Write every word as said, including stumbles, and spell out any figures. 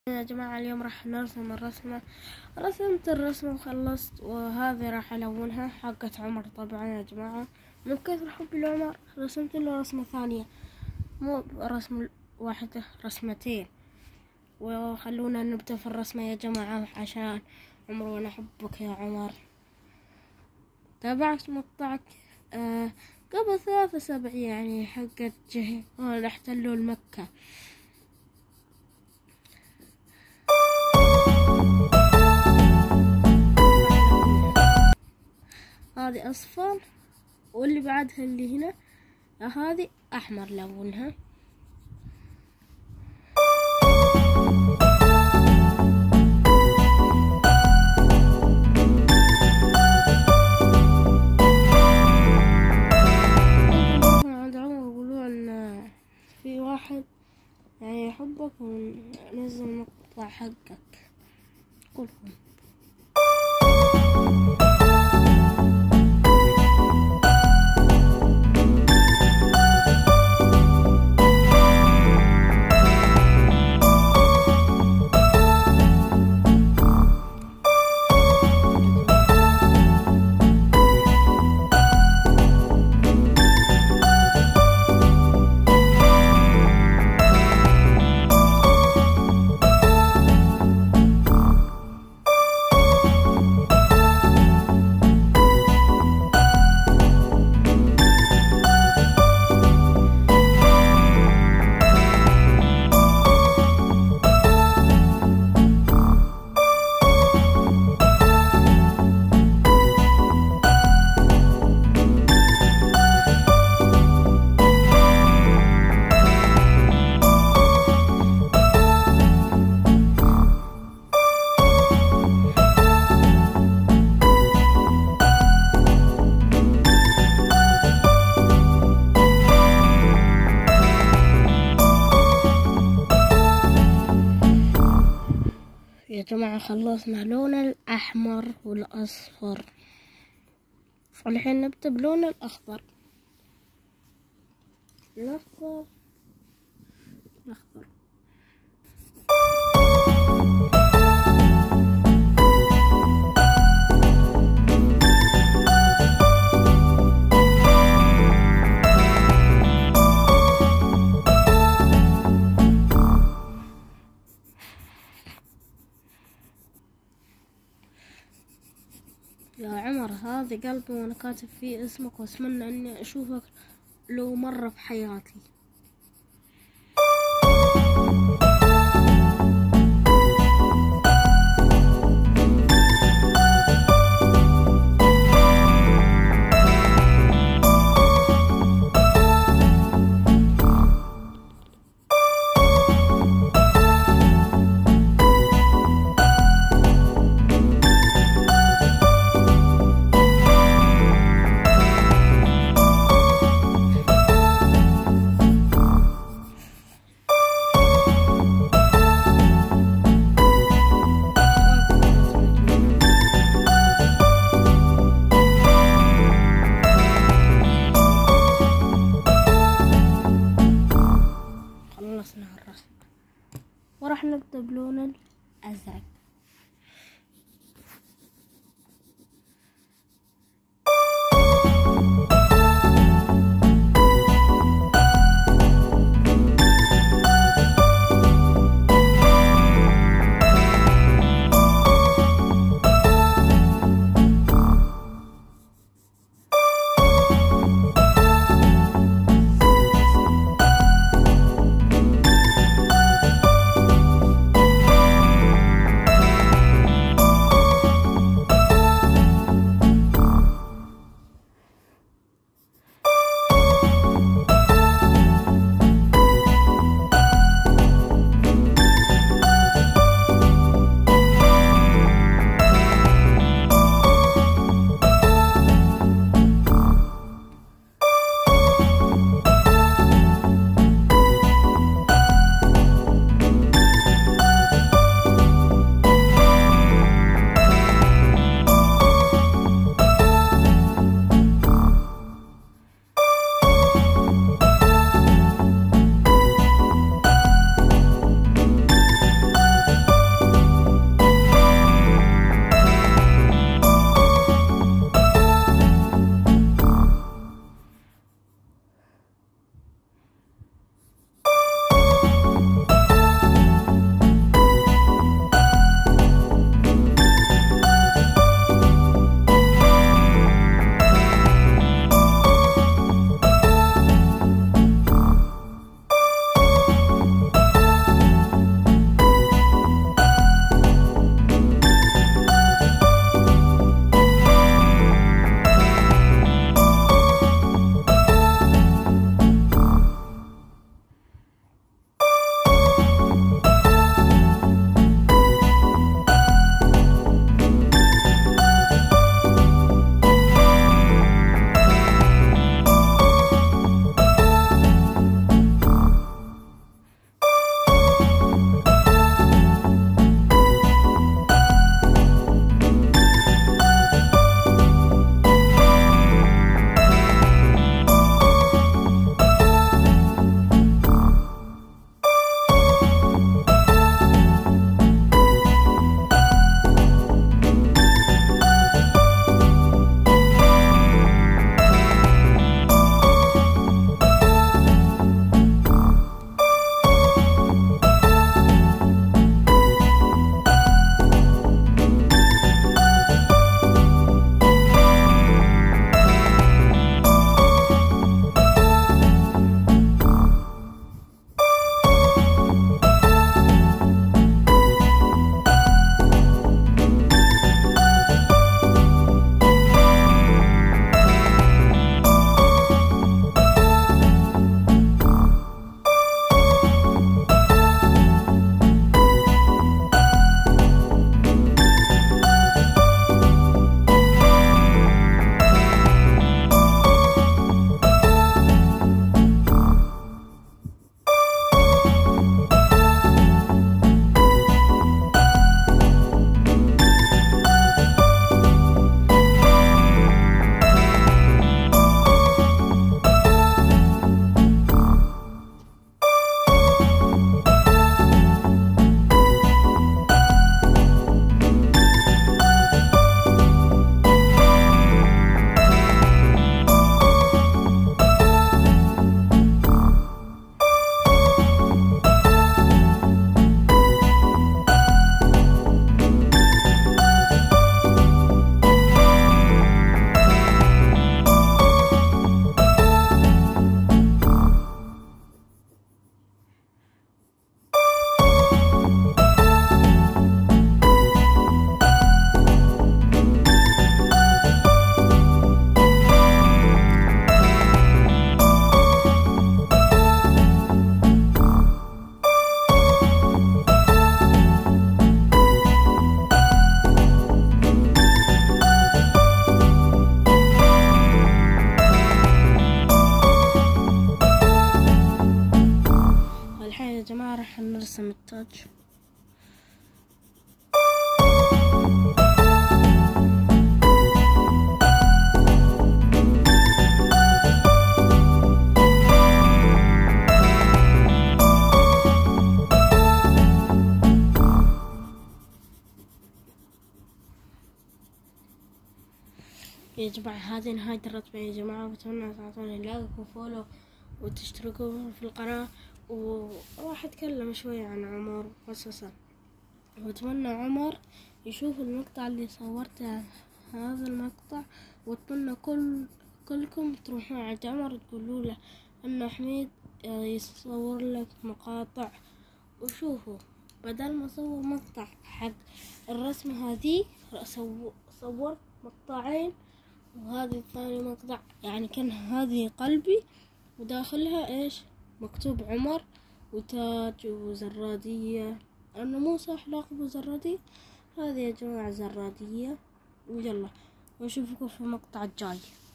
يا جماعة اليوم راح نرسم الرسمة. رسمت الرسمة وخلصت، وهذه راح ألونها حقت عمر. طبعا يا جماعة من كثر حبي لعمر رسمت له رسمة ثانية، مو رسم واحدة، رسمتين. وخلونا نبدأ في الرسمة يا جماعة عشان عمر، وأنا أحبك يا عمر. تابعت مقطعك آه قبل ثلاث أسابيع يعني حقت جهي وأنا احتلوا المكة. هذه أصفر، واللي بعدها اللي هنا هذه أحمر لونها. عند عمر يقولوا أن في واحد يعني يحبك ونزل المقطع حقك كلهم. يا جماعة خلصنا لون الأحمر والأصفر، والحين نبدأ بلون الأخضر. الأخضر الأخضر يا عمر، هذا قلبي وانا كاتب فيه اسمك، واتمنى اني اشوفك لو مرة في حياتي. خلصنا الرسم وراح نبدأ بلون الأزرق. يا جماعة هذه نهاية الرسمة يا جماعة، وأتمنى تعطوني لايك وفولو وتشتركوا في القناة. وراح أتكلم شوية عن عمر خصوصا، وأتمنى عمر يشوف المقطع اللي صورته، هذا المقطع، وأتمنى كل كلكم تروحون عند عمر تقولوا له أن حميد يصور لك مقاطع. وشوفوا بدل ما أصور مقطع حق الرسمة هذه صورت مقطعين، وهذه الثاني مقطع يعني كان هذه قلبي وداخلها ايش مكتوب عمر وتاج وزرادية. أنا مو صح لقب زرادية، هذه يا جماعة زرادية. ويلا ونشوفكم في المقطع الجاي.